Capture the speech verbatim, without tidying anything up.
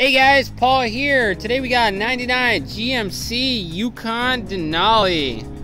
Hey guys, Paul here. Today we got a ninety-nine G M C Yukon Denali.